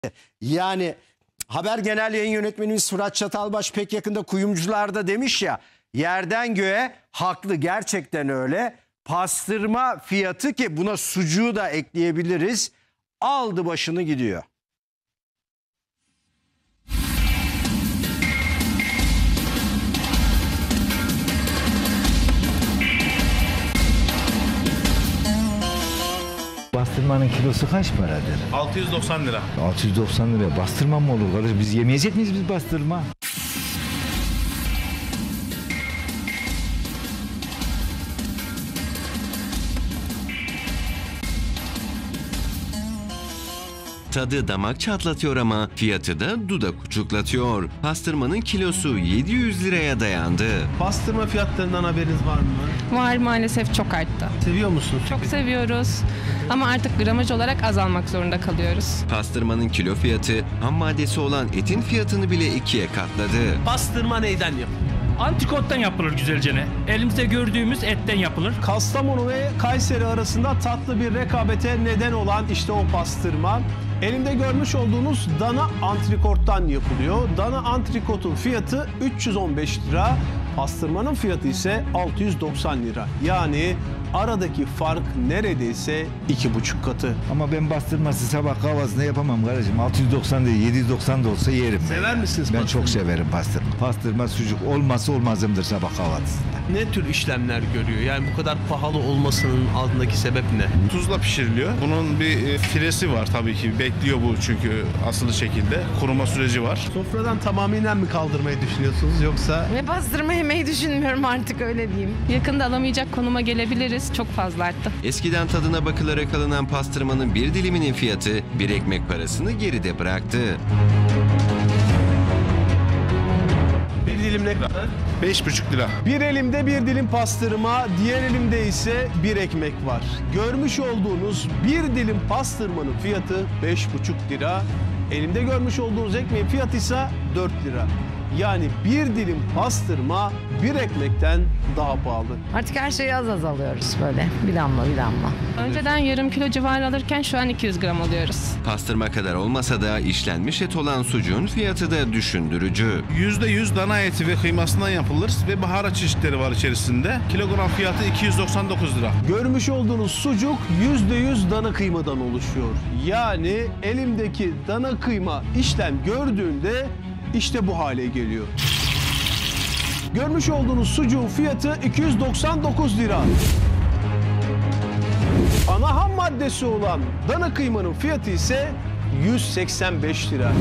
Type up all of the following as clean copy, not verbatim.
Yani Haber Genel Yayın Yönetmenimiz Fırat Çatalbaş pek yakında kuyumcularda demiş ya, yerden göğe haklı, gerçekten öyle. Pastırma fiyatı, ki buna sucuğu da ekleyebiliriz, aldı başını gidiyor. Bastırmanın kilosu kaç paradır? 690 lira. 690 lira bastırma mı olur kardeş? Biz yemeyecek miyiz biz bastırma? Tadı damak çatlatıyor ama fiyatı da dudak uçuklatıyor. Pastırmanın kilosu 700 liraya dayandı. Pastırma fiyatlarından haberiniz var mı? Var, maalesef çok arttı. Seviyor musunuz? Çok seviyoruz ama artık gramaj olarak azalmak zorunda kalıyoruz. Pastırmanın kilo fiyatı ham maddesi olan etin fiyatını bile ikiye katladı. Pastırma neyden yapılır? Antrikottan yapılır güzelcene. Elimizde gördüğümüz etten yapılır. Kastamonu ve Kayseri arasında tatlı bir rekabete neden olan işte o pastırma. Elimde görmüş olduğunuz dana antrikottan yapılıyor. Dana antrikotun fiyatı 315 lira. Pastırmanın fiyatı ise 690 lira. Yani aradaki fark neredeyse 2,5 katı. Ama ben bastırması sabah kahvaltısında yapamam kardeşim. 690 değil 790 da olsa yerim. Sever misiniz Ben pastırma? çok severim pastırma. Pastırma sucuk olmazsa olmazımdır sabah kahvaltısında. Ne tür işlemler görüyor? Yani bu kadar pahalı olmasının altındaki sebep ne? Tuzla pişiriliyor. Bunun bir firesi var tabii ki. Bekliyor bu çünkü asılı şekilde. Kuruma süreci var. Sofradan tamamen mi kaldırmayı düşünüyorsunuz yoksa? Ve pastırma yemeyi düşünmüyorum artık, öyle diyeyim. Yakında alamayacak konuma gelebiliriz. Çok fazla arttı. Eskiden tadına bakılarak alınan pastırmanın bir diliminin fiyatı bir ekmek parasını geride bıraktı. Bir dilim ne kadar? 5,5 lira. Bir elimde bir dilim pastırma, diğer elimde ise bir ekmek var. Görmüş olduğunuz bir dilim pastırmanın fiyatı 5,5 lira. Elimde görmüş olduğunuz ekmeğin fiyatı ise 4 lira. Yani bir dilim pastırma bir ekmekten daha pahalı. Artık her şeyi az az alıyoruz böyle. Bir damla bir damla. Önceden yarım kilo civarı alırken şu an 200 gram alıyoruz. Pastırma kadar olmasa da işlenmiş et olan sucuğun fiyatı da düşündürücü. %100 dana eti ve kıymasından yapılır ve baharat çeşitleri var içerisinde. Kilogram fiyatı 299 lira. Görmüş olduğunuz sucuk %100 dana kıymadan oluşuyor. Yani elimdeki dana kıyma işlem gördüğünde işte bu hale geliyor. Görmüş olduğunuz sucuğun fiyatı 299 lira. Ana ham maddesi olan dana kıymanın fiyatı ise 185 lira.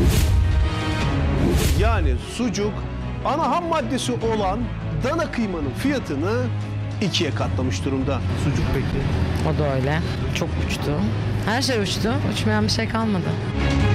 Yani sucuk ana ham maddesi olan dana kıymanın fiyatını ikiye katlamış durumda. Sucuk peki? O da öyle. Çok uçtu. Her şey uçtu. Uçmayan bir şey kalmadı.